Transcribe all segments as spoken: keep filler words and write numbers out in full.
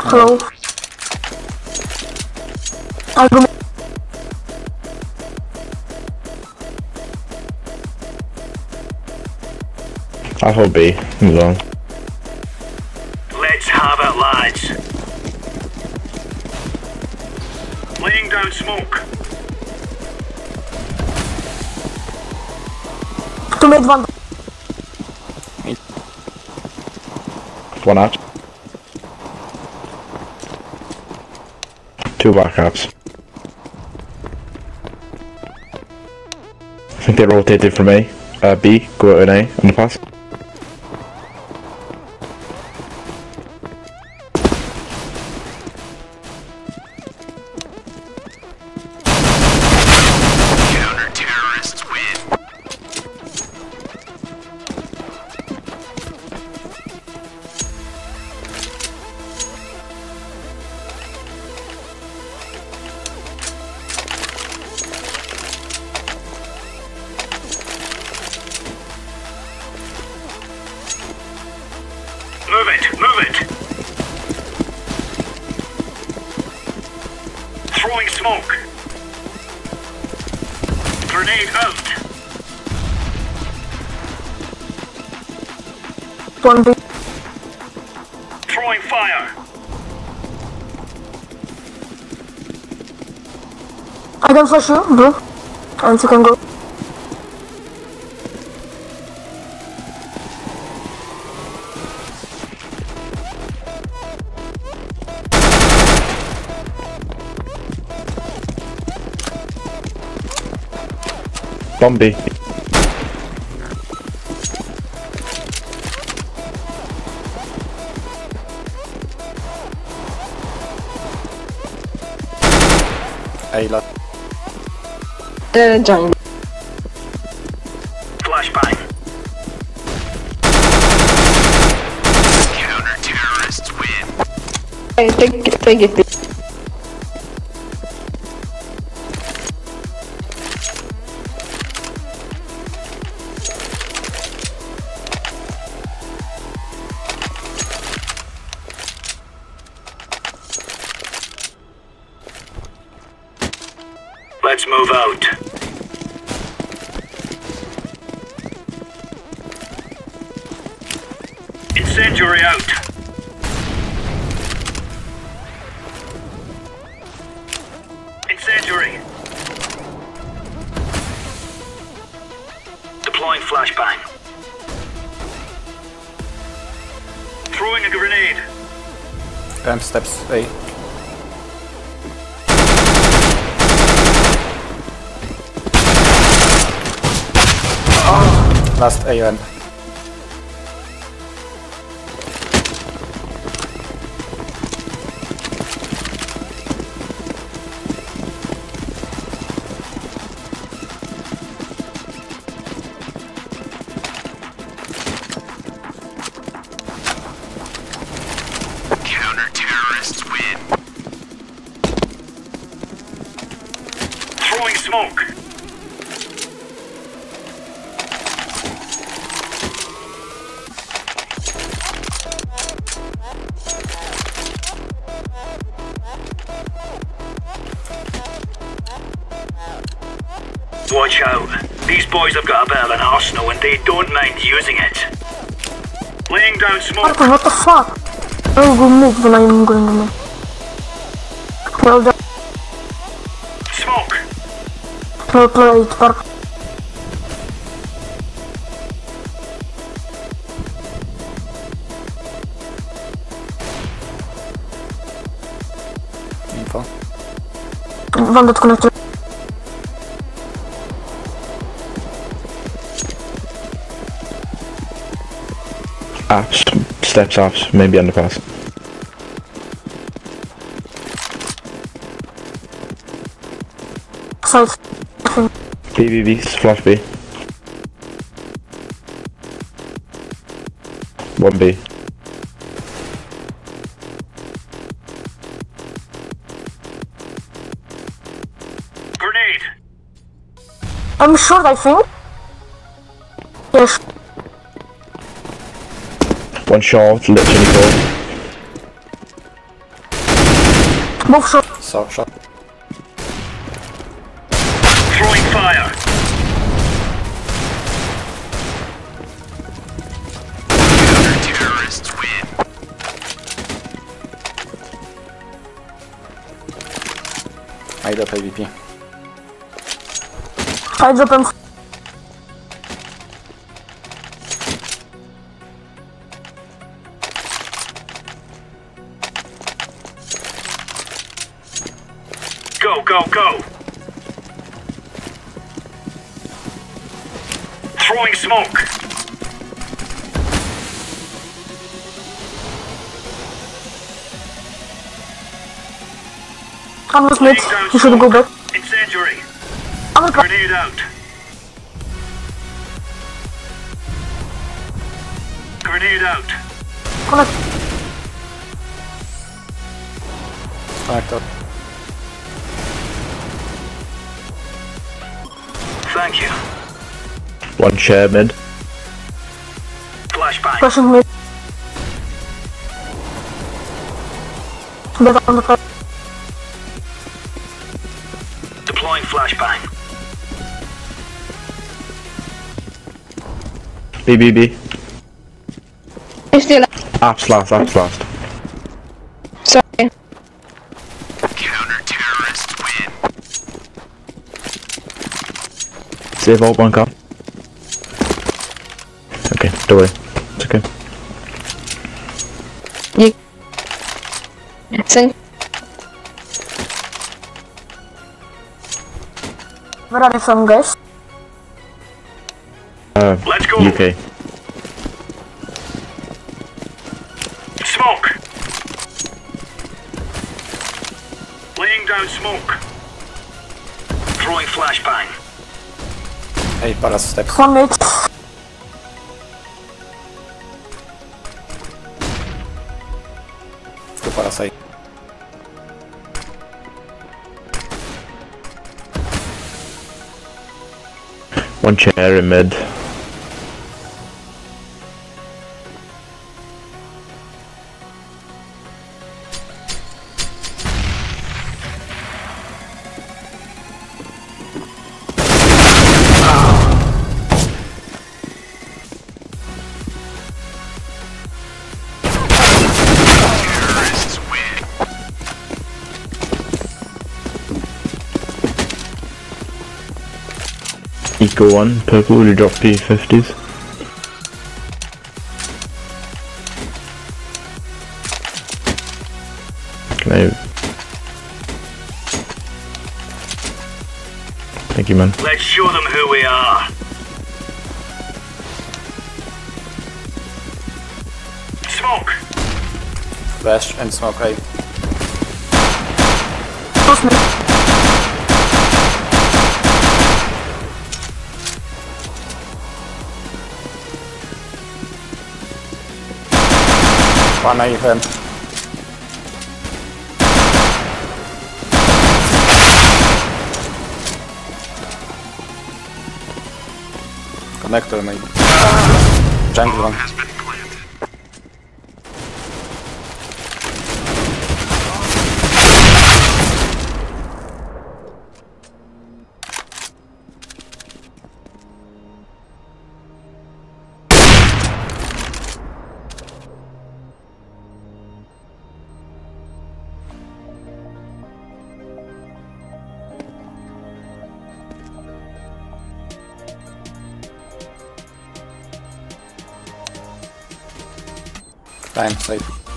Hello. I'll go. I'll hold B. Move on. Let's have it, lads. Laying down smoke. Two mid, one. One out. Two backups. I think they rotated from A. Uh, B, go out in A on the pass. Counter-terrorists win. Move it, move it. Throwing smoke. Grenade out. One B. Throwing fire. I can flash you, bro. And you can go. Bomb B. A lot. Uh, jungle. Flashbang. Counter-terrorists win. Hey, take, take it. Let's move out. Incendiary out. Incendiary. Deploying flashbang. Throwing a grenade. Ramp steps A. Last A ramp. Counter-terrorists win. Throwing smoke. Watch out. These boys have got a bit of an arsenal and they don't mind using it. Laying down smoke. What the fuck? Oh, go mid when I'm going to mid. Well done. Smoke. Well played, Park. Info. One that connected. Apps, steps apps, maybe underpass. Side. B, B, B, flash B. One B. Grenade. I'm short, I think. Yes. One short, literally four. Move shot. So, shot. Throwing fire. Terrorists win. I idę P V P. Side open. Go, go, go. Throwing smoke. I'm with mid. You should go back. Incendiary. I'm with Grenade out. Grenade out. connect. Connector. Thank you. One chair mid. Flashbang. Pushing mid. Back on the side. Deploying flashbang. B, B, B. Still. Apps last, apps last. Sorry. Counter-terrorists win. Save vault one car. Okay, don't worry. It's okay. Sing. Where are they from, guys? Uh, Let's go. U K. Smoke. Laying down smoke. Throwing flashbang. Hey, para steps. One mid. Two parasite. One chair in mid. Terrorists win. Eco one, purple, will you drop P fifties? Can I... Thank you, man. Let's show them who we are. Smoke. Flash and smoke A. Close mid. One A hem. Connector maybe. Jungle one. Has been planted. Time, save.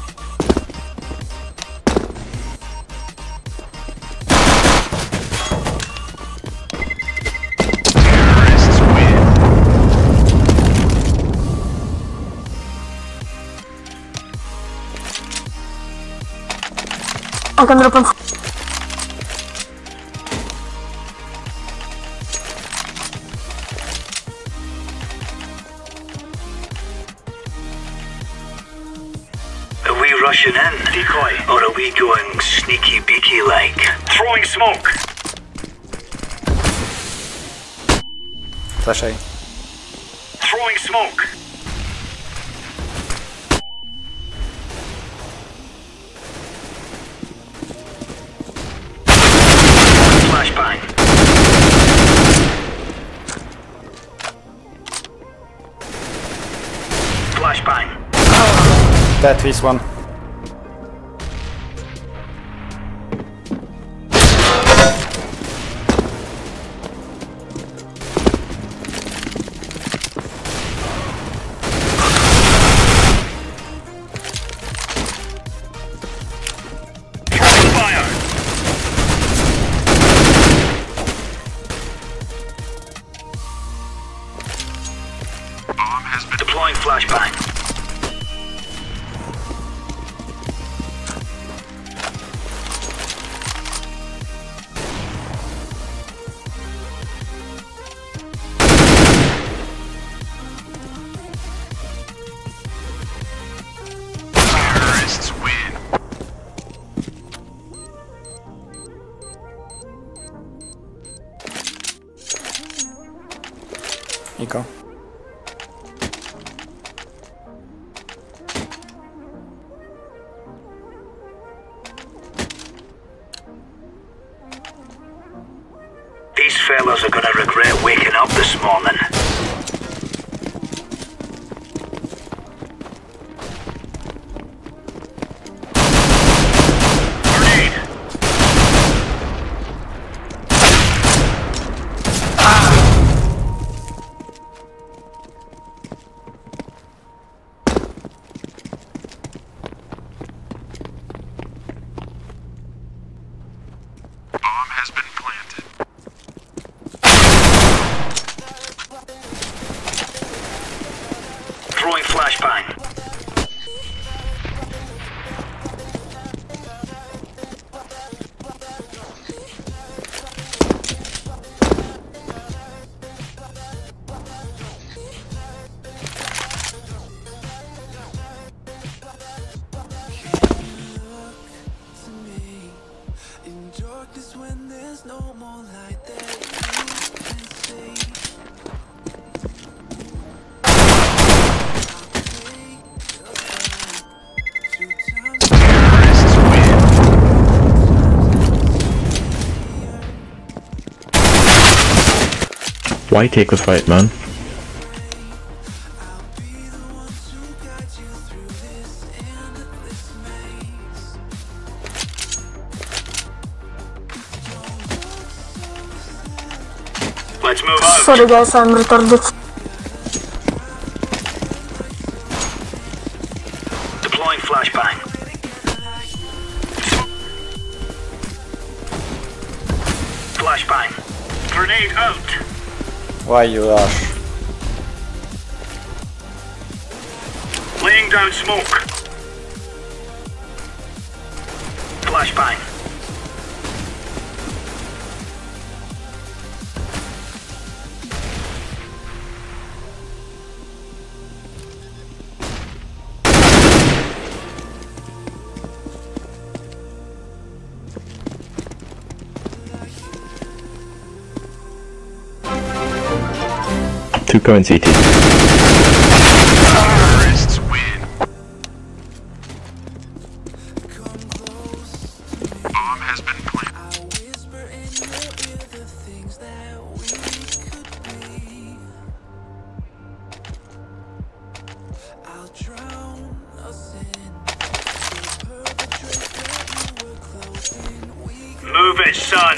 Terrorists win. I can open. Are we rushing in, decoy, or are we going sneaky beaky like? Throwing smoke. Flash A. Throwing smoke. Dead, he's one. Fire! Bomb has been Deploying flashbang. terrorists win. Eco. These fellas are gonna regret waking up this morning. Grenade! Bomb has been planted. Throwing flashbang. In darkness when there's no more light that you can see. Terrorists win. Why take the fight, man? I'll be the one to guide you through this endless maze. Let's move out. Sorry guys, I'm retarded. Deploying flashbang. Flashbang. Grenade out. Why you rush? Laying down smoke. Flashbang. Two coming C T. Terrorists win. Bomb has been planted. I'll whisper in your ear the things that we could be. I'll drown us in the perpetrates that you were closing. We could Move it, son.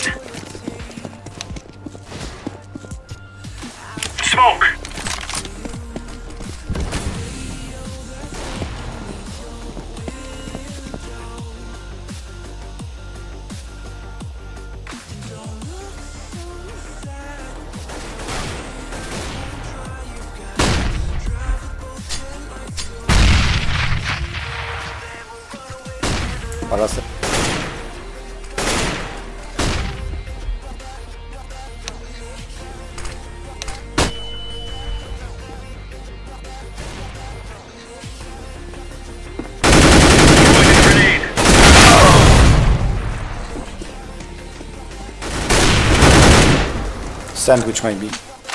Smoke. Parasy. Grenade. Sandwich maybe.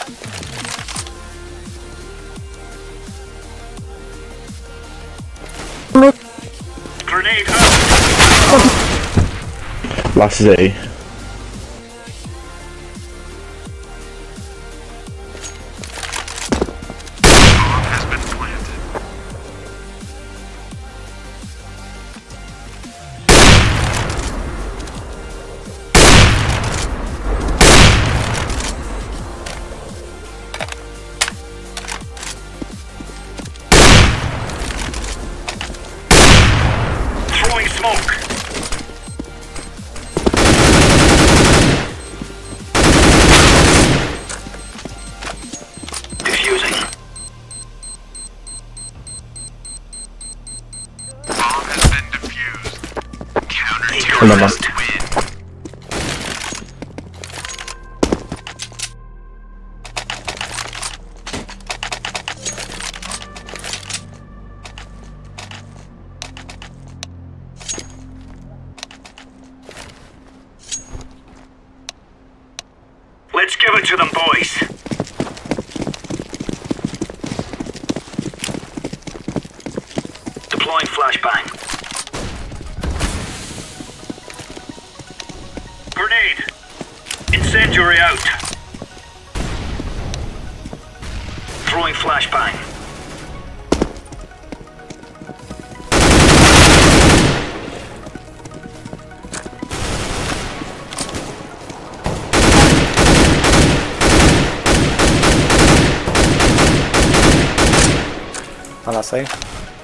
Grenade out. Last is A. Bomb has been planted. Remember. Let's give it to them, boys. Deploying flashbang. Grenade. Incendiary out. Throwing flashbang. Palace A.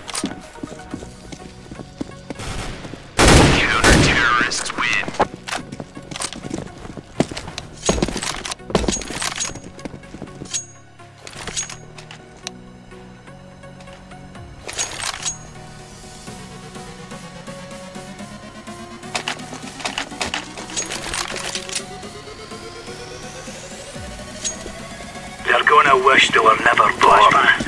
Counter-terrorists win. They're gonna wish they were never born.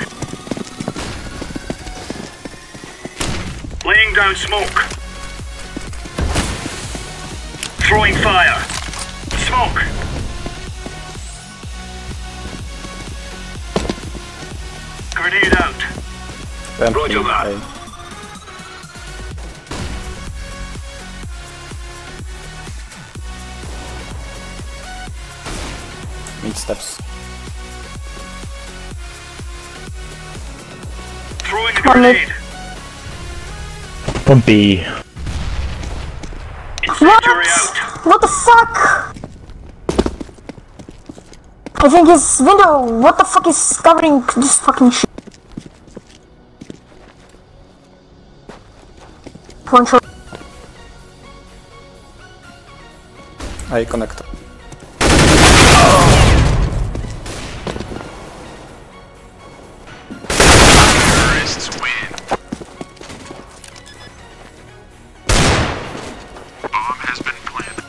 Laying down smoke. Throwing fire. Smoke. Grenade out. Then Roger B, that. A. Mid steps. Throwing a grenade. One B. Incendiary out. What the fuck? I think his window, what the fuck is covering this fucking shit? One shot. A connector. Terrorists win. Bomb has been planted.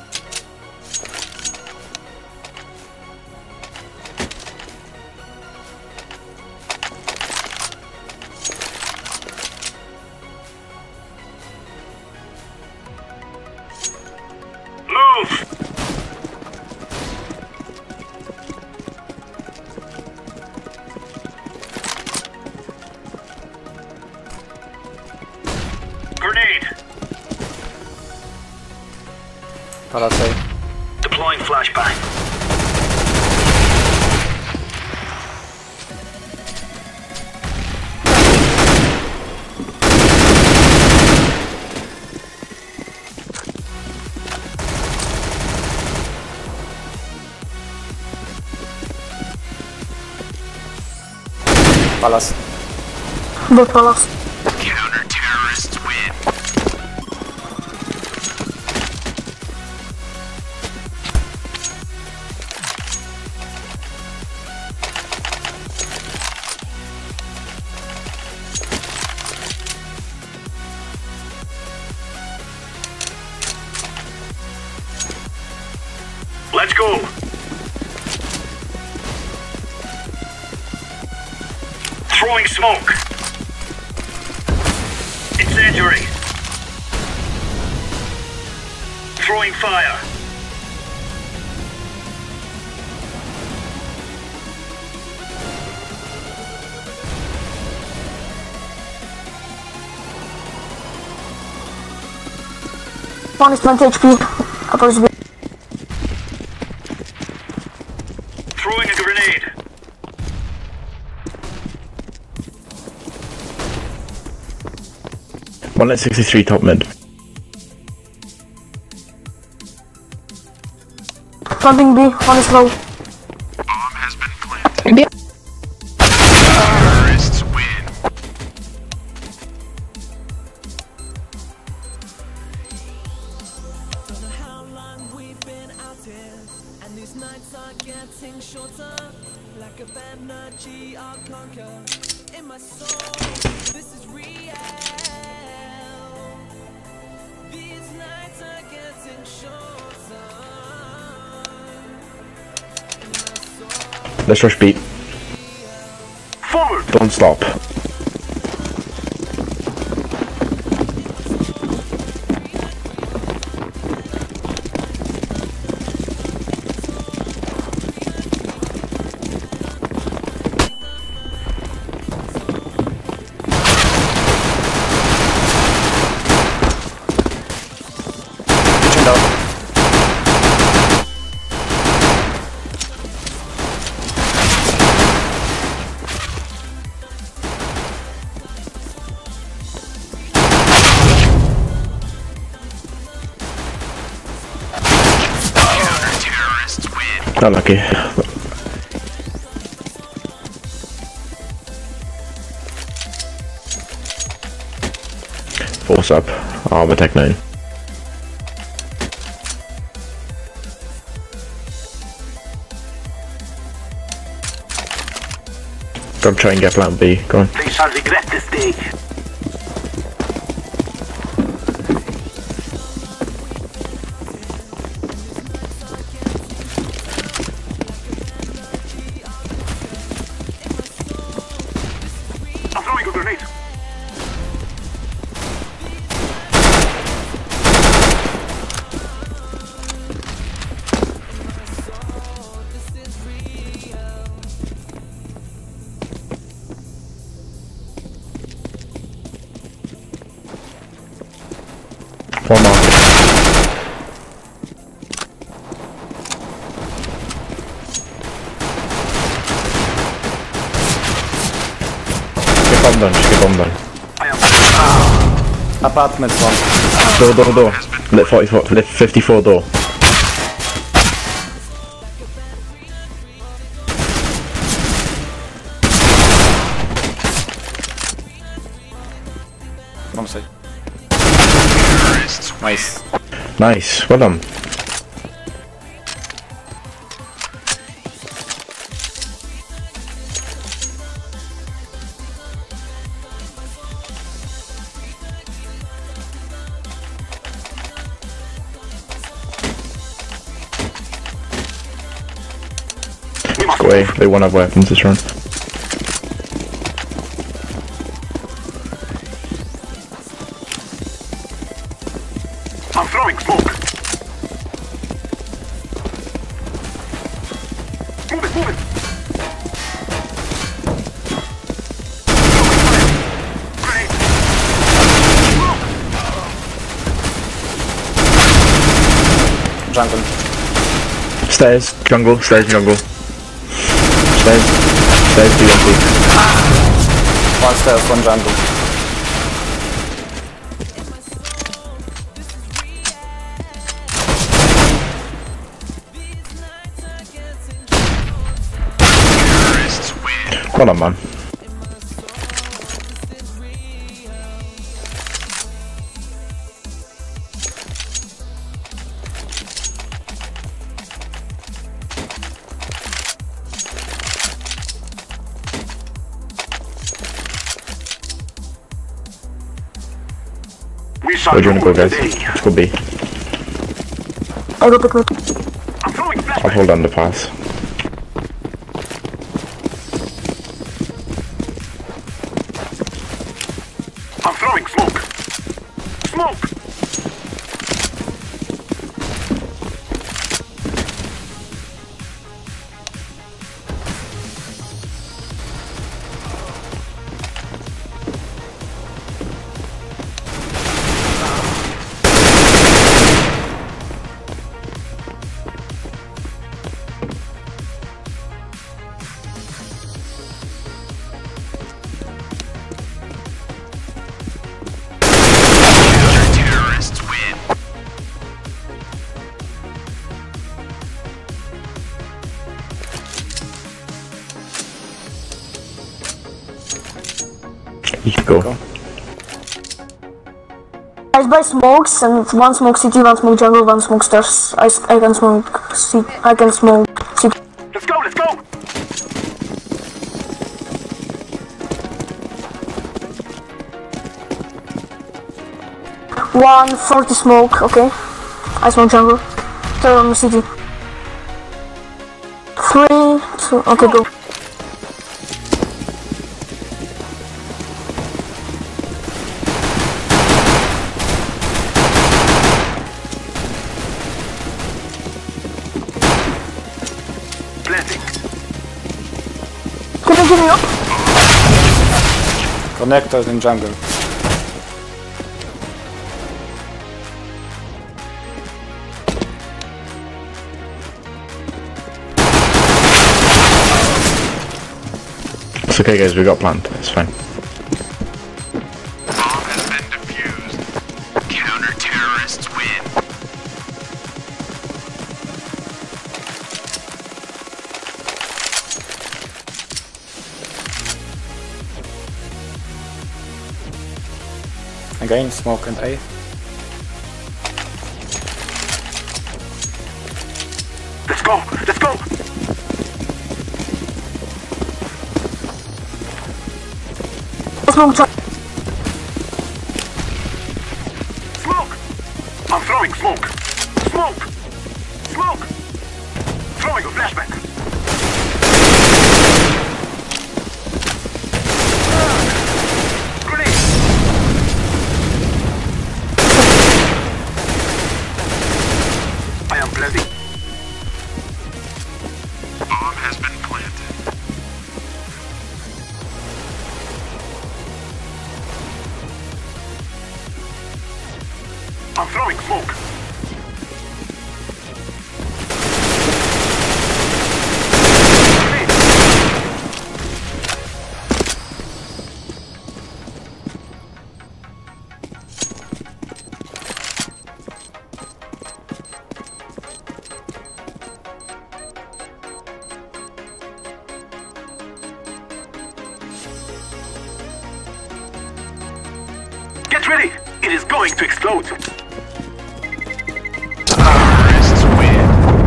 Move. Grenade. Palace A. Deploying flashbang. Palace. The palace. Counter-terrorists win. Let's go. Throwing smoke. Incendiary. Throwing fire. One is twenty H P. Others B. Throwing a grenade. One at sixty-three top mid. Planting B. One is low. Bomb has been planted. B. Terrorists win. Don't know how long we've been out here, and these nights are getting shorter. Lack of energy, I'll conquer. In my soul, this is real. These nights are getting let's rush B. Forward! Don't stop. Counter-terrorists win. Not lucky. Force up. Armor Tech nine. Go try and get plan B. Go on. They shall regret this day. I'm throwing a grenade. One more. Get bomb done, just get bomb done. Apartments one. Door, door, door. Lit forty-four, lit fifty-four door. One side. Terrorists win. Nice. Nice, well done. Go away, they won't have weapons this round. I'm throwing smoke. Move it, move it. Grenade. Jungle. Stairs, jungle, stairs, jungle. Stairs, stairs, D one P. One stairs, one jungle. Terrorists win. Well done, man. We shall Where do you wanna go, rule guys? today. Let's go B. I go pick me. I'm throwing I'll flashbang. hold on the pass. I'm throwing smoke. Smoke. Counter-terrorists win. You can go. Guys, buy smokes and one smoke city, one smoke jungle, one smoke stairs. I, I can smoke city. I can smoke city. Let's go, let's go. One forty smoke, okay. I smoke jungle. Third on the city. Three, two, okay, go. Planting. Can you give me up? Connectors in jungle. It's okay, guys. We got plant. It's fine. Bomb has been defused. Counter-terrorists win. Again, smoke and A. Let's go. Let's go. Smoke jump. Smoke. I'm throwing smoke. Smoke. Smoke. Throwing a flashback. Grenade. I am planting. Bomb has been planted. I'm throwing smoke. Grenade. Get ready! It is going to explode! Terrorists win.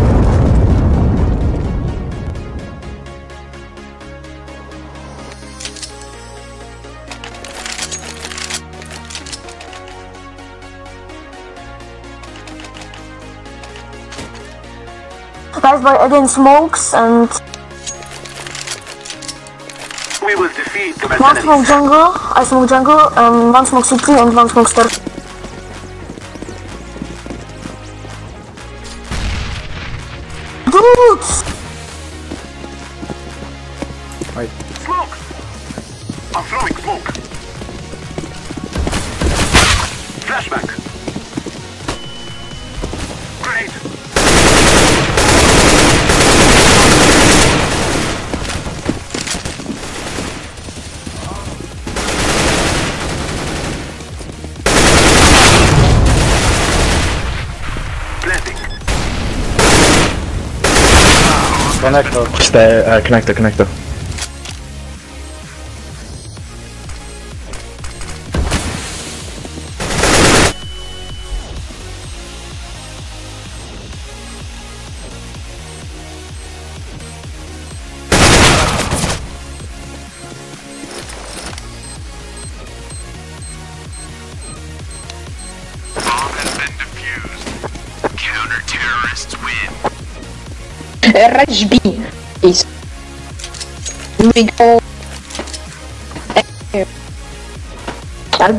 Guys, by adding smokes and We will defeat the one mercenaries. smoke jungle, I smoke jungle, and one smoke city and one smoke star. Dudes! Wait. Smoke! I'm throwing smoke. Flashback. Grenade. Planting. Connector. Stay, uh, connector, connector. Bomb has been defused. Counter-terrorists win. Rush B. Is. We go. Shall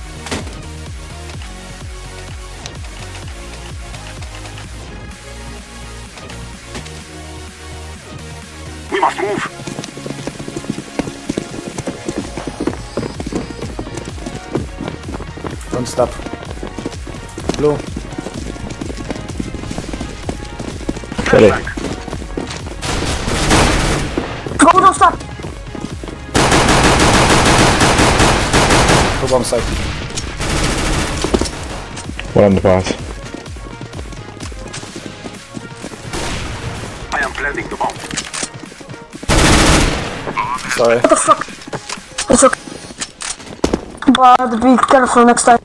We must move. Don't stop. Blue. Ready. Flashback. Go, don't stop! Two bomb side. One on the path. I am planting the bomb. Sorry. What the fuck? It's okay. But be careful next time.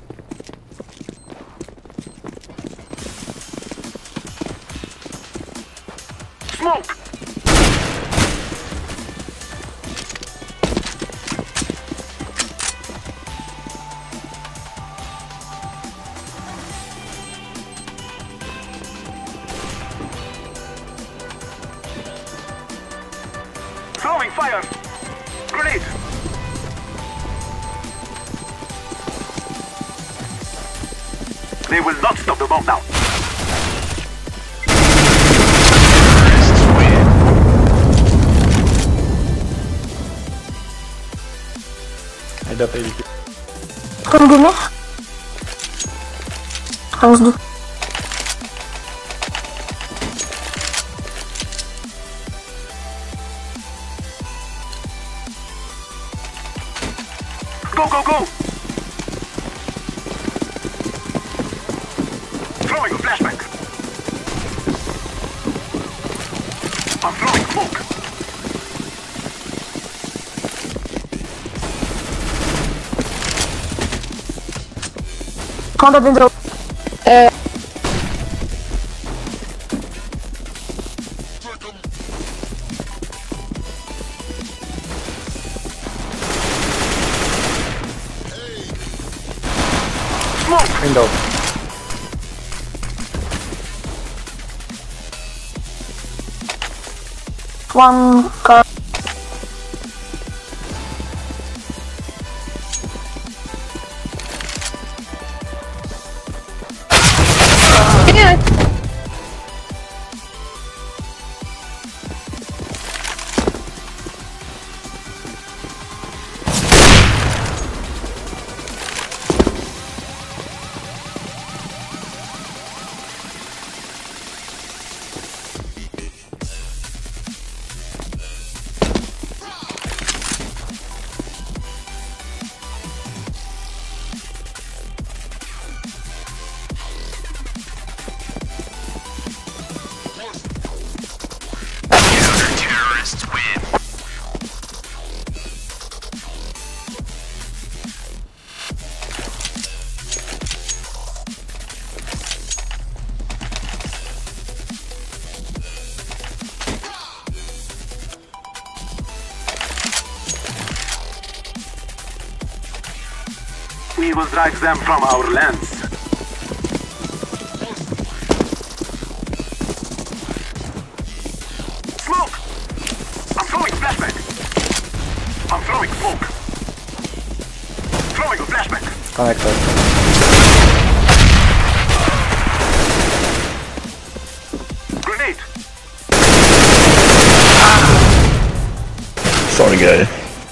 Smoke! Throwing fire! Grenade! They will not stop the bomb now. I got A D P. Can you give me? Thanks, dude. Go, go, go! Throwing a flashback. I'm throwing smoke. Contact in the Uh, Window. one car. yeah. Counter-terrorists win. We will drive them from our lands. Smoke! I'm throwing flashback. I'm throwing smoke. Throwing a flashback. Connector. Grenade. Sorry, guy.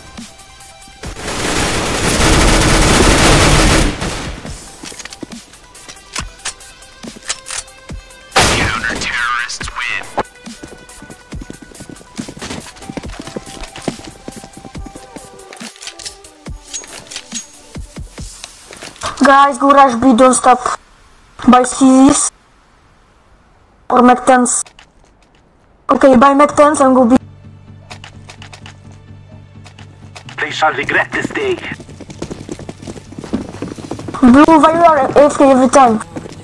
Counter-terrorists win. Guys, go rush B, don't stop. Buy C Zs. Or Mac tens. Okay, buy Mac tens and go B. They shall regret this day. Blue, why you are A F K every time?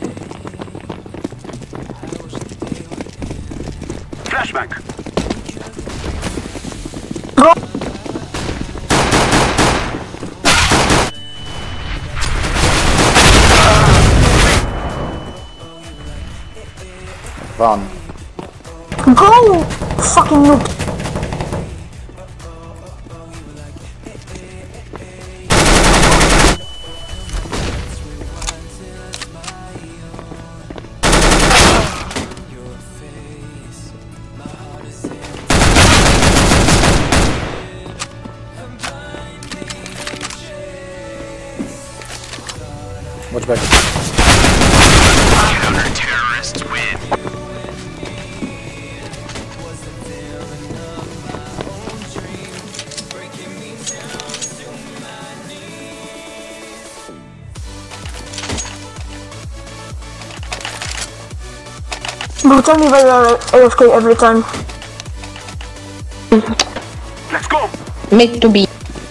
Flashback. Go. Run. Go! Fucking noob. Watch back. Counter-terrorists win. Bro, tell me why you are A F K every time. Let's go. Mid to be.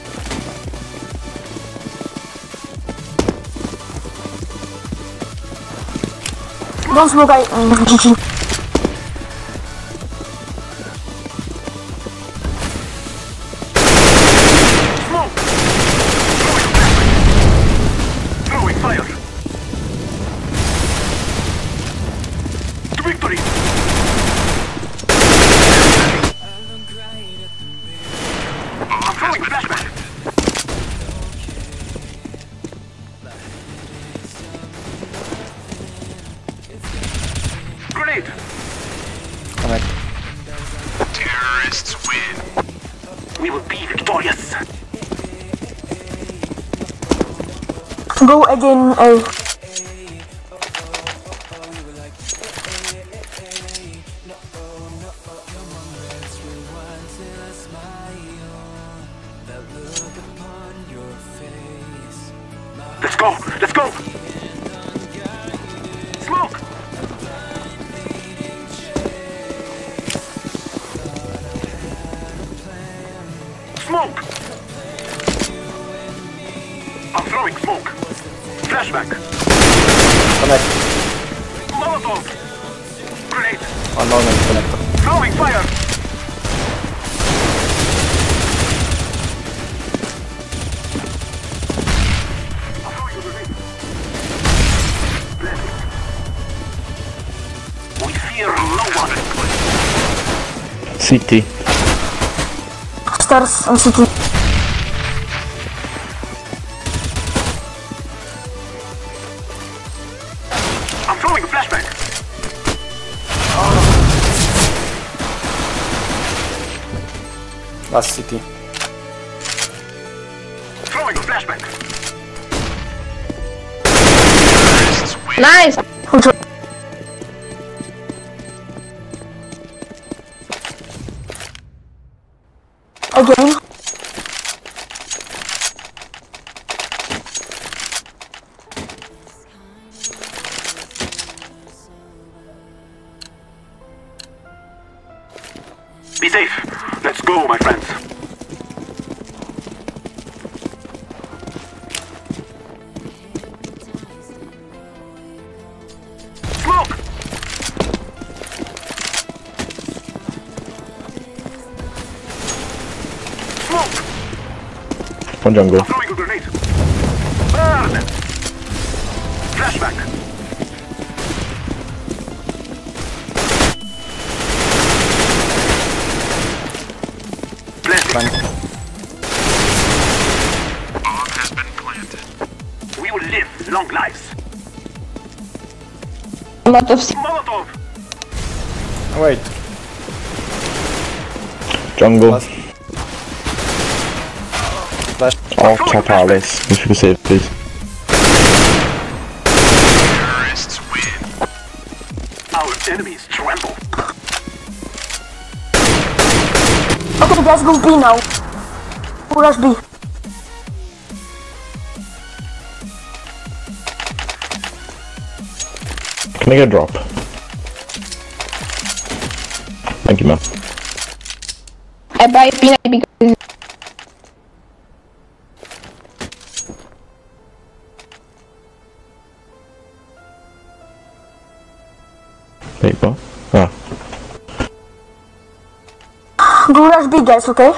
Don't smoke, I... Mm, G G. Smoke. Throwing fire. To victory. grenade. Connect. Terrorists win. We will be victorious. Go again, A. Let's go! Let's go! Smoke! Smoke! I'm throwing smoke. Flashback. Connect. Molotov. Grenade. Unknown and connector. Throwing fire. I'm throwing a grenade. Blending. We fear no one. C T. Stairs on city. I'm throwing a flashback. Last city. Throwing a flashback. Nice! Again. Be safe. Let's go, my friends. Smoke! Smoke! One jungle. I'm throwing a grenade. Burn! Flashback. Blending. Plant. Bomb has been planted. We will live long lives. A lot of Molotov! Oh, wait. Jungle. Last. Flash. Off top Alice. If you can save, please. Terrorists win. Our enemies tremble. Okay, let's go B now. Who rush B? Can I get a drop? Thank you, man. I buy peanut because Wait, what? Ah. Go rush B, guys, okay?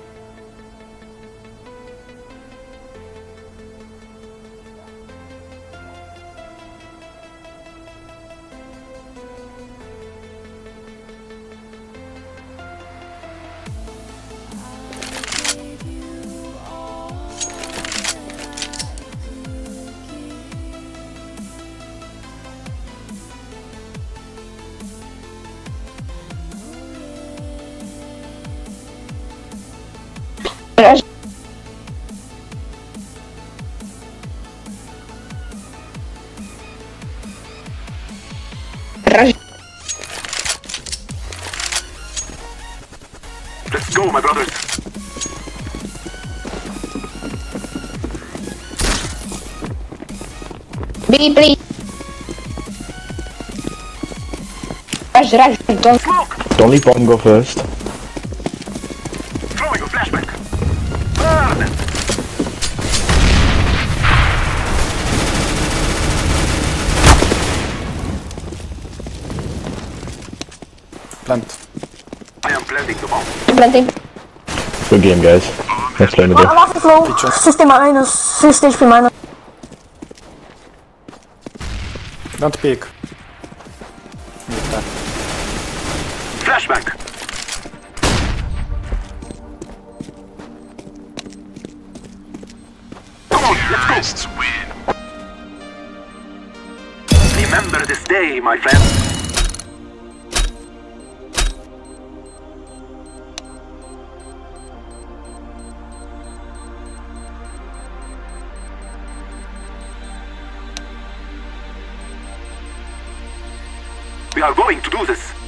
rush. Rush. Let's go, my brothers. B, please. Rush, rush, don't. Smoke! Don't leave bomb go first. Throwing a flashback. Burn! Plant. I am planting the bomb. Planting. Good game, guys. Next turn to do. Last flow. System minus. six H P minus. Don't peek. Flashback. Come on, let's Terrorists win. go. Remember this day, my friends. We are going to do this.